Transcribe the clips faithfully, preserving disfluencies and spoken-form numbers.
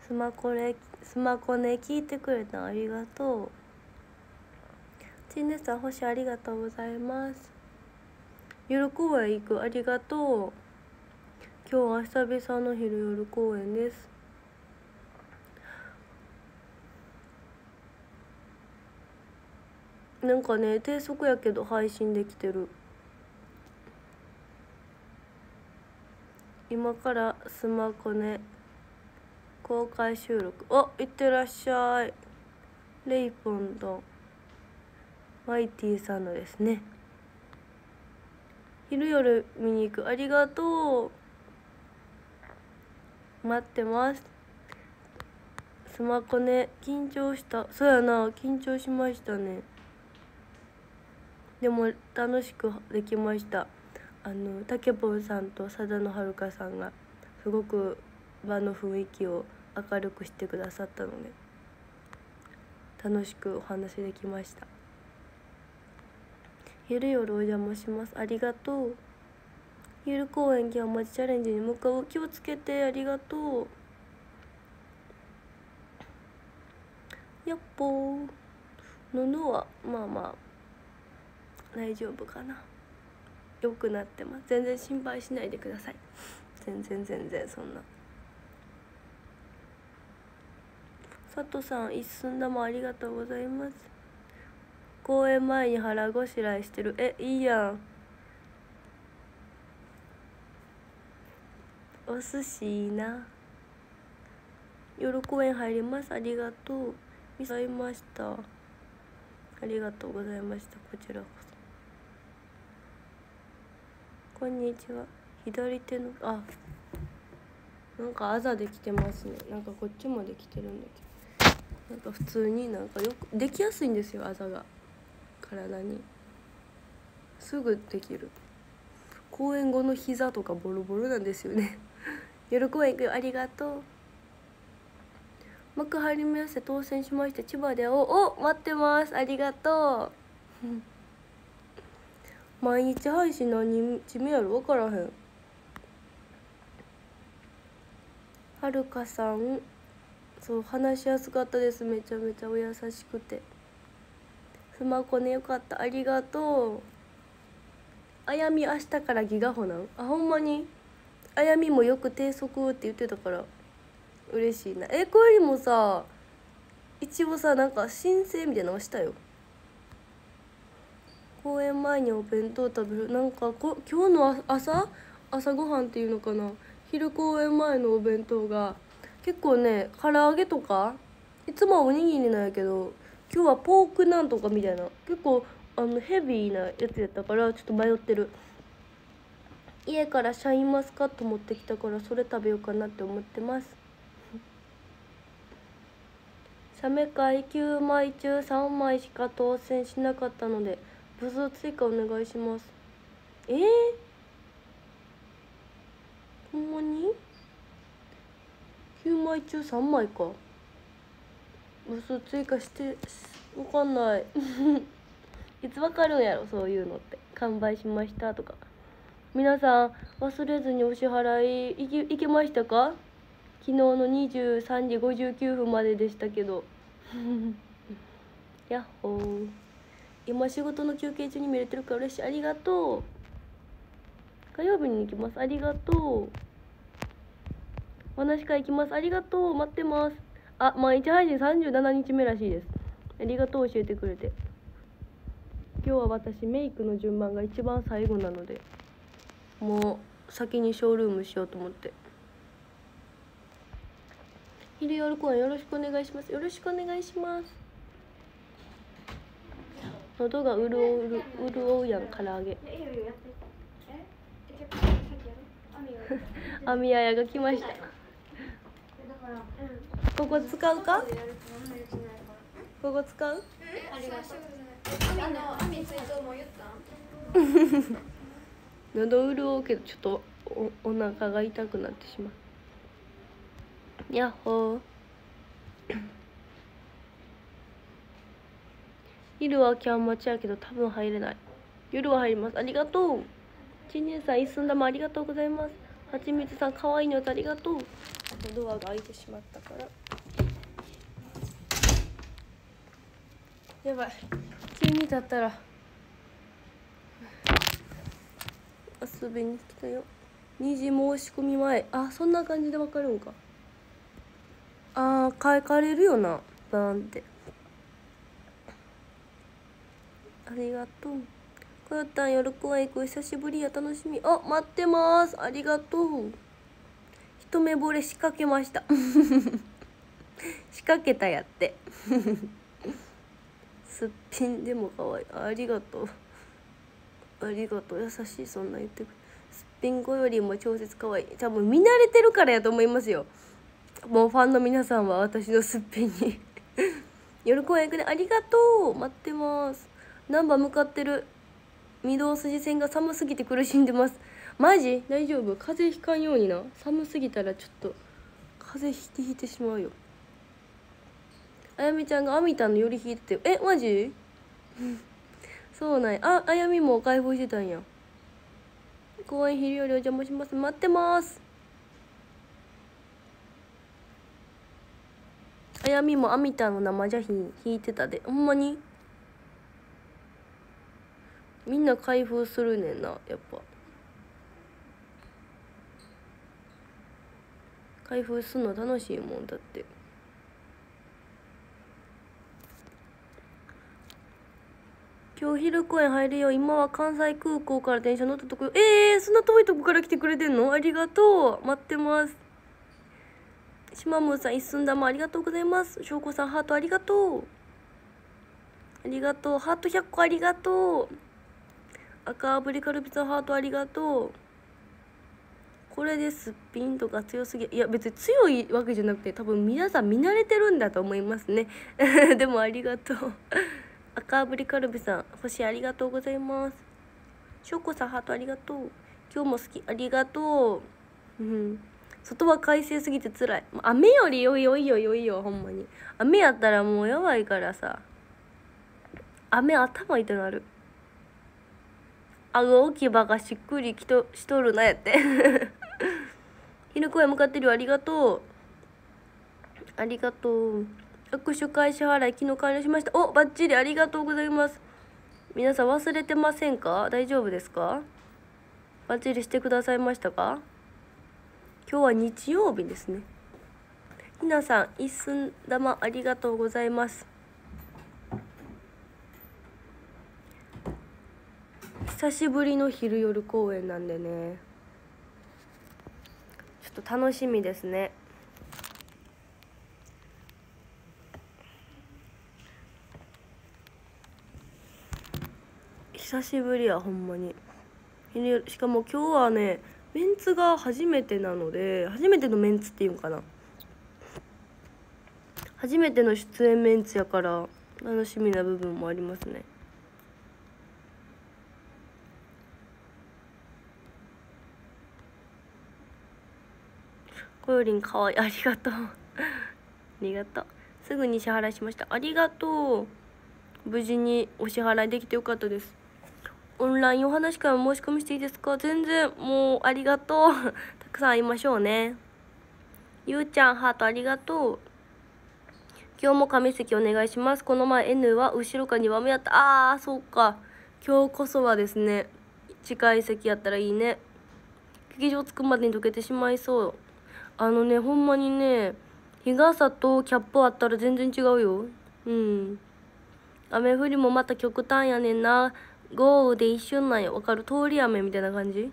スマコネスマコネ聞いてくれたのありがとう。ちんねさん星ありがとうございます。夜公園行く、ありがとう。今日は久々の昼夜公演です。なんかね低速やけど配信できてる。今からスマコネ公開収録。お、いってらっしゃい。レイポンとマイティさんのですね。昼夜見に行く、ありがとう。待ってます。スマコネ緊張した。そうやな、緊張しましたね。でも楽しくできました。あのたけぽんさんと佐田のはるかさんがすごく場の雰囲気を明るくしてくださったので楽しくお話できました。昼夜お邪魔します、ありがとう。昼公演今日町チャレンジに向かう、気をつけて、ありがとう。やっぽー。喉はまあまあ大丈夫かな。良くなってます。全然心配しないでください。全然全然そんな。佐藤さん一寸玉ありがとうございます。公演前に腹ごしらえしてる。え、いいやん。お寿司いいな。夜公演入ります、ありがとう。見さいました。ありがとうございました。こちらこそ。こんにちは。左手のあなんかあざできてますね。なんかこっちもできてるんだけど、なんか普通になんかよくできやすいんですよ、あざが体にすぐできる。公演後の膝とかボロボロなんですよね。夜公演行くよ、ありがとう。幕張メッセ当選しまして、千葉でおお待ってます、ありがとう。毎日配信何日目やろ分からへん。はるかさんそう話しやすかったです。めちゃめちゃお優しくて。スマコネよかった、ありがとう。あやみ明日からギガホなん、あほんまに。あやみもよく低速って言ってたから嬉しいな。えこれよりもさ一応さなんか申請みたいなのしたよ。公演前にお弁当食べる、なんかこ今日の朝朝ごはんっていうのかな、昼公演前のお弁当が結構ね唐揚げとかいつもはおにぎりなんやけど今日はポークなんとかみたいな結構あのヘビーなやつやったからちょっと迷ってる。家からシャインマスカット持ってきたからそれ食べようかなって思ってます。写メ会きゅうまい中さんまいしか当選しなかったので部数追加お願いします。えー、ほんまにきゅうまい中さんまいか。部数追加してわかんないいつわかるんやろそういうのって。完売しましたとか。皆さん忘れずにお支払いいけ、いけましたか。昨日のにじゅうさんじごじゅうきゅうふんまででしたけどやっほー。今仕事の休憩中に見れてるから嬉しい、ありがとう。火曜日に行きます、ありがとう。お話し会行きます、ありがとう。待ってます。あ、毎日配信さんじゅうしちにちめらしいです。ありがとう教えてくれて。今日は私メイクの順番が一番最後なのでもう先にショールームしようと思って。昼夜公演よろしくお願いします。よろしくお願いします。喉が潤う潤うやん唐揚げ。アミヤヤが来ました。ここ使うか？ここ使う？喉潤うけどちょっと お, お腹が痛くなってしまう。やっほー。昼はキャン待ちやけど多分入れない。夜は入ります、ありがとう。ちんねんさん一寸玉ありがとうございます。 はちみつさんかわいいのありがとう。ドアが開いてしまったから。やばい、急に立ったら遊びに来たよ。にじ申し込み前。あ、そんな感じでわかるんか。あー、書かれるよな、バーンって。ありがとう。こよたん夜公園行く、久しぶりや、楽しみ。あ、待ってます。ありがとう。一目惚れ仕掛けました仕掛けたやってすっぴんでもかわいい。ありがとう、ありがとう。優しい、そんな言ってくる。すっぴん子よりも超絶かわいい。多分見慣れてるからやと思いますよ。もうファンの皆さんは私のすっぴんに夜公園行くね、ありがとう。待ってます。難波向かってる。御堂筋線が寒すぎて苦しんでます。マジ大丈夫？風邪ひかんようにな。寒すぎたらちょっと風邪ひいてひいてしまうよ。あやみちゃんがアミタのより引いてて、え、マジそうなんや。あ、あやみも開放してたんや。公園昼よりお邪魔します。待ってます。あやみもアミタの生ジャヒン引いてたで。ほんまにみんな開封するねんな、やっぱ。開封するの楽しいもんだって。今日昼公園入るよ。今は関西空港から電車乗ったとこよ。えー、そんな遠いとこから来てくれてんの？ありがとう。待ってます。しまむーさん一寸玉ありがとうございます。しょうこさんハートありがとう。ありがとう。ハートひゃっこありがとう。赤炙りカルビさんハートありがとう。これですっぴんとか強すぎ。いや別に強いわけじゃなくて、多分皆さん見慣れてるんだと思いますねでもありがとう赤炙りカルビさん星ありがとうございます。しょうこさんハートありがとう。今日も好きありがとう。うん外は快晴すぎてつらい。雨よりよいよいよいよいよ、ほんまに。雨やったらもうやばいからさ。雨頭痛なる。顎置き場がしっくりきとしとるなやって昼公園向かってるよ。ありがとう。ありがとう。握手会支払い昨日完了しました。お、バッチリありがとうございます。皆さん忘れてませんか？大丈夫ですか？バッチリしてくださいましたか？今日は日曜日ですね。ひなさん一寸玉ありがとうございます。久しぶりの昼夜公演なんでね、ちょっと楽しみですね。久しぶりやほんまに。しかも今日はねメンツが初めてなので、初めてのメンツっていうんかな、初めての出演メンツやから楽しみな部分もありますね。こよりんかわいい、ありがとうありがとう。すぐに支払いしました。ありがとう。無事にお支払いできてよかったです。オンラインお話会も申し込みしていいですか？全然、もうありがとうたくさん会いましょうね。ゆうちゃんハートありがとう。今日も紙席お願いします。この前 N は後ろかにばんめやった。あーそうか、今日こそはですね、近い席やったらいいね。劇場着くまでに溶けてしまいそう。あのね、ほんまにね、日傘とキャップあったら全然違うよ。うん、雨降りもまた極端やねんな。豪雨で一瞬なんや。わかる？通り雨みたいな感じ。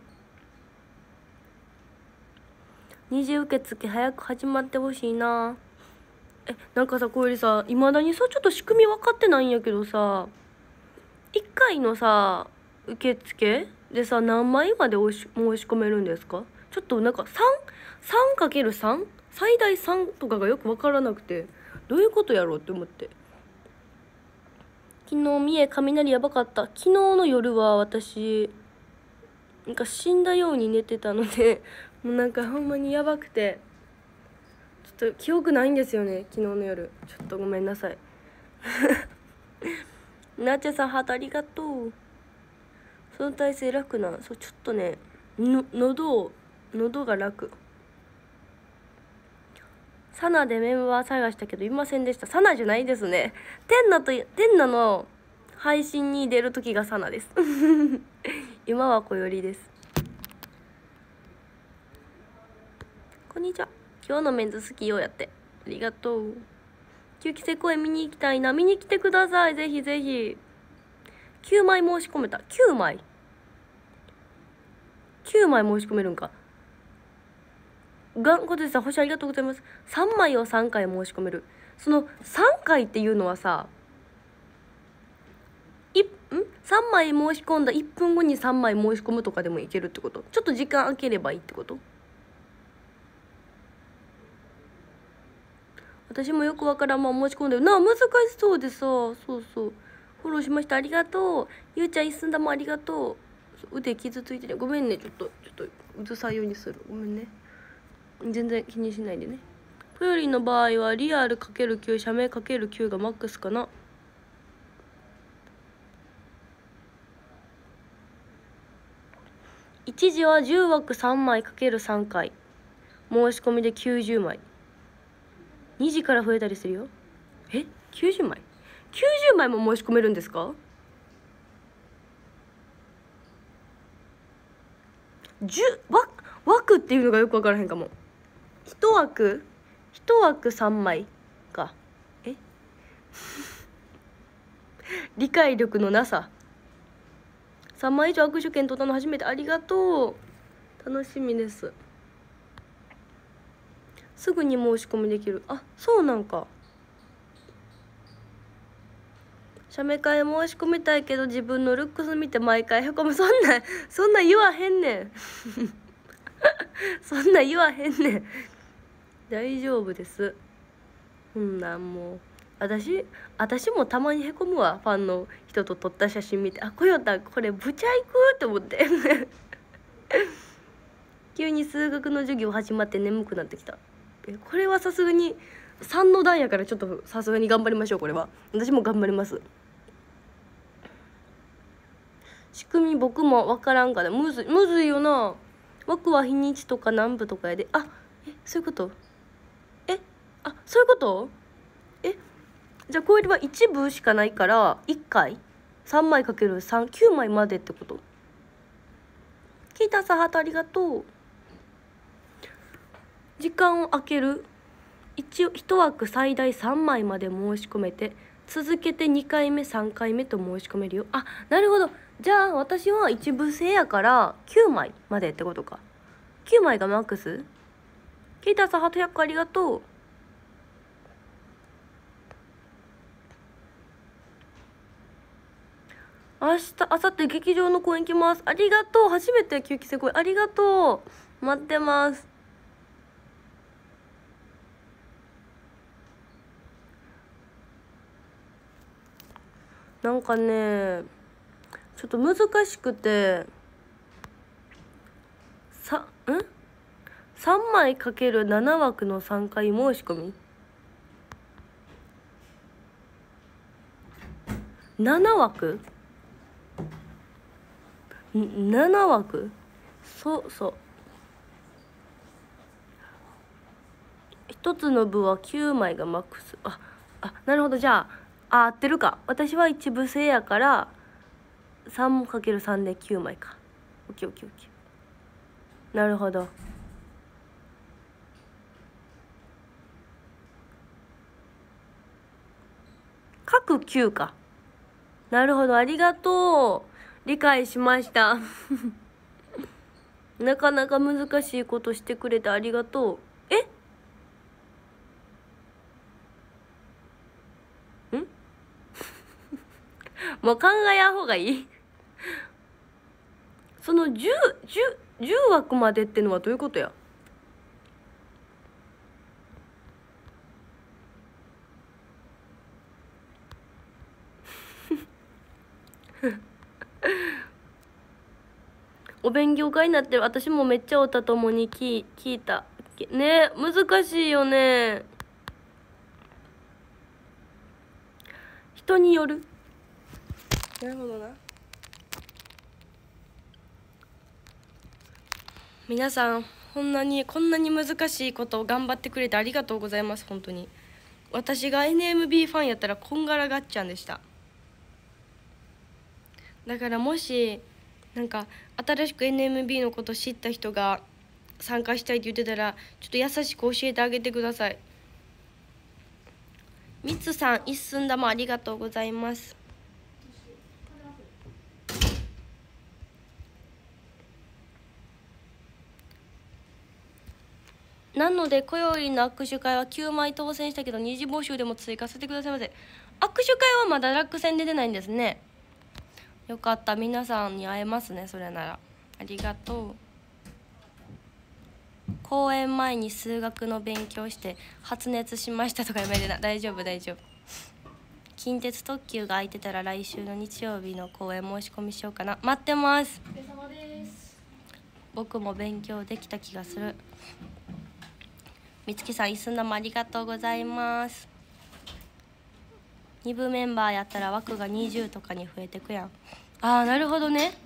二次受付早く始まってほしいな。え、なんかさ、これさ、いまだにさ、ちょっと仕組み分かってないんやけどさ、いっかいのさ受付でさ何枚まで申し込めるんですか？ちょっとなんか さん さんかけるさん 最大さんとかがよく分からなくて、どういうことやろうって思って。昨日三重雷やばかった。昨日の夜は私なんか死んだように寝てたのでもうなんかほんまにやばくて、ちょっと記憶ないんですよね、昨日の夜。ちょっとごめんなさいなっちゃさんハートありがとう。その体勢楽な。そう、ちょっとねの喉を喉が楽。サナでメンバー探したけどいませんでした。サナじゃないですね。テンナとテンナの配信に出る時がサナです今は小よりです。こんにちは。今日のメンズ好きようやって、ありがとう。きゅうきせ公演見に行きたいな。見に来てください、ぜひぜひ。きゅうまい申し込めた。きゅうまいきゅうまい申し込めるんか。がんこてさん、星ありがとうございます。さんまいをさんかい申し込める。そのさんかいっていうのはさ、いんさんまい申し込んだいっぷんごにさんまい申し込むとかでもいけるってこと？ちょっと時間空ければいいってこと？私もよくわからんまま申し込んでるな。難しそうでさ、そうそう。フォローしました、ありがとう。ゆうちゃん一寸玉ありがとう。腕傷ついてる、ごめんね。ちょっとちょっとうずさいようにする、ごめんね。全然気にしないでね。ぽよりんの場合はリアル ×きゅう 社名 ×きゅう がマックスかな。一時はじゅうわくさんまい ×さん 回申し込みできゅうじゅうまい。にじから増えたりするよ。え きゅうじゅうまいきゅうじゅうまいも申し込めるんですか？じゅう枠枠っていうのがよく分からへんかも。いち枠いち枠さんまいか。え理解力のなさ。さんまい以上握手券取ったの初めて、ありがとう。楽しみです。すぐに申し込みできる。あ、そうなんか。写メ会申し込みたいけど自分のルックス見て毎回へこむ。そんなそんな言わへんねんそんな言わへんねん。大丈夫です。そんなんもう私私もたまにへこむわ。ファンの人と撮った写真見て、あ、こよたこれブチャイクって思って急に数学の授業始まって眠くなってきた。これはさすがにさんの段やからちょっとさすがに頑張りましょう。これは私も頑張ります。仕組み僕も分からんからむずいむずいよな。枠は日にちとか南部とかやで。あ、え、そういうこと？え、あ、そういうこと？え、じゃあこれはいち部しかないからいっかいさんまいかけるさん、きゅうまいまでってこと？キータさんハートありがとう。時間を空ける。一応いち枠最大さんまいまで申し込めて、続けてにかいめさんかいめと申し込めるよ。あ、なるほど。じゃあ私は一部制やからきゅうまいまでってことか。きゅうまいがマックス。キータさんハートひゃっこありがとう。明日明後日劇場の公演来ます。ありがとう。初めてきゅうきせ公演ありがとう。待ってます。なんかねちょっと難しくてさんさんまいかけるなな枠のさんかい申し込みなな枠なな枠そうそう一つの部はきゅうまいがマックス。ああ、なるほど。じゃああ合ってるか。私は一部制やから さんかけるさん できゅうまいか。オッケーオッケーオッケー。なるほど。各きゅうか。なるほど、ありがとう。理解しましたなかなか難しいことしてくれてありがとう。えんもう考えや方がいいその 10, 10, じゅう枠までってのはどういうことやお勉強会になってる。私もめっちゃ歌ともに聞聞いたね。難しいよね。人による。なるほどな。皆さんこんなにこんなに難しいことを頑張ってくれてありがとうございます。本当に私が エヌエムビー ファンやったらこんがらがっちゃんでした。だからもしなんか新しく エヌエムビー のこと知った人が参加したいって言ってたら、ちょっと優しく教えてあげてください。みつさん一寸玉ありがとうございます。なのでこよりの握手会はきゅうまい当選したけど二次募集でも追加させてくださいませ。握手会はまだ落選で出ないんですね。よかった、皆さんに会えますね。それならありがとう。公演前に数学の勉強して発熱しましたとか言われてな。大丈夫大丈夫。近鉄特急が空いてたら来週の日曜日の公演申し込みしようかな。待ってます。お疲れ様です。僕も勉強できた気がする。みつきさん一寸玉ありがとうございます。に部メンバーやったら枠がにじゅうとかに増えてくやん。あーなるほどね、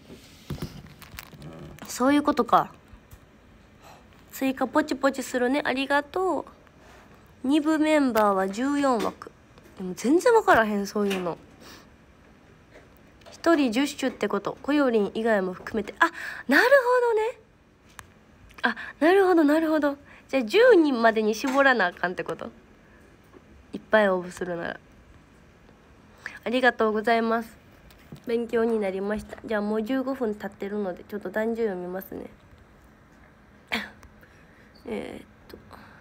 そういうことか。追加ポチポチするね。ありがとう。に部メンバーはじゅうよんわく。でも全然分からへんそういうの。ひとりじゅっ種ってこと。こよりん以外も含めて。あ、なるほどね。あ、なるほどなるほど。じゃあじゅうにんまでに絞らなあかんってこと。いっぱい応募するなら。ありがとうございます。勉強になりました。じゃあもうじゅうごふん経ってるのでちょっと壇上読みますね。えーっと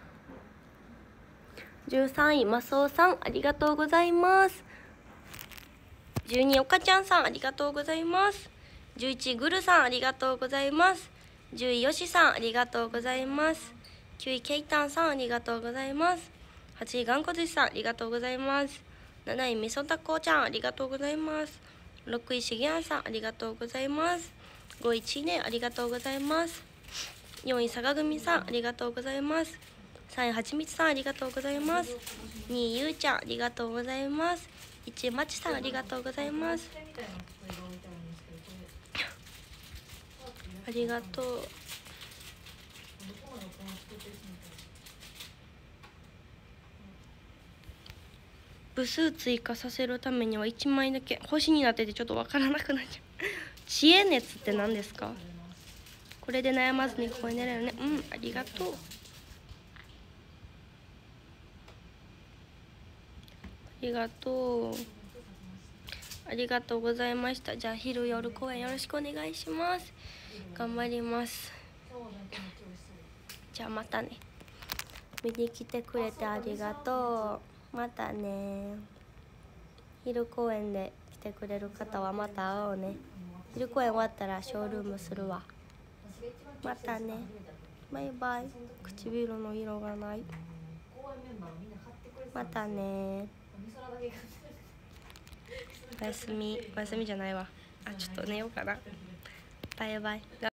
じゅうさんいマスオさんありがとうございます。じゅうにいおかちゃんさんありがとうございます。じゅういちいグルさんありがとうございます。じゅういよしさんありがとうございます。きゅういケイタンさんありがとうございます。はちいがんこ寿司さんありがとうございます。なないみそたこちゃんありがとうございます。ろくいしげやんさんありがとうございます。ごいちいねありがとうございます。よんい佐賀組さんありがとうございます。さんいはちみつさんありがとうございます。にいゆうちゃんありがとうございます。いちいまちさんありがとうございます。ありがとう。部数追加させるためにはいちまいだけ星になっててちょっとわからなくなっちゃう。知恵熱って何ですか？これで悩まずにここに寝れるね。うん、ありがとう。ありがとう。ありがとうございました。じゃあ昼夜公演よろしくお願いします。頑張ります。じゃあまたね。見に来てくれてありがとう。またね。昼公演で来てくれる方はまた会おうね。昼公演終わったらショールームするわ。またね。バイバイ。唇の色がない。またね。おやすみ。おやすみじゃないわ。あ、ちょっと寝ようかな。バイバイ。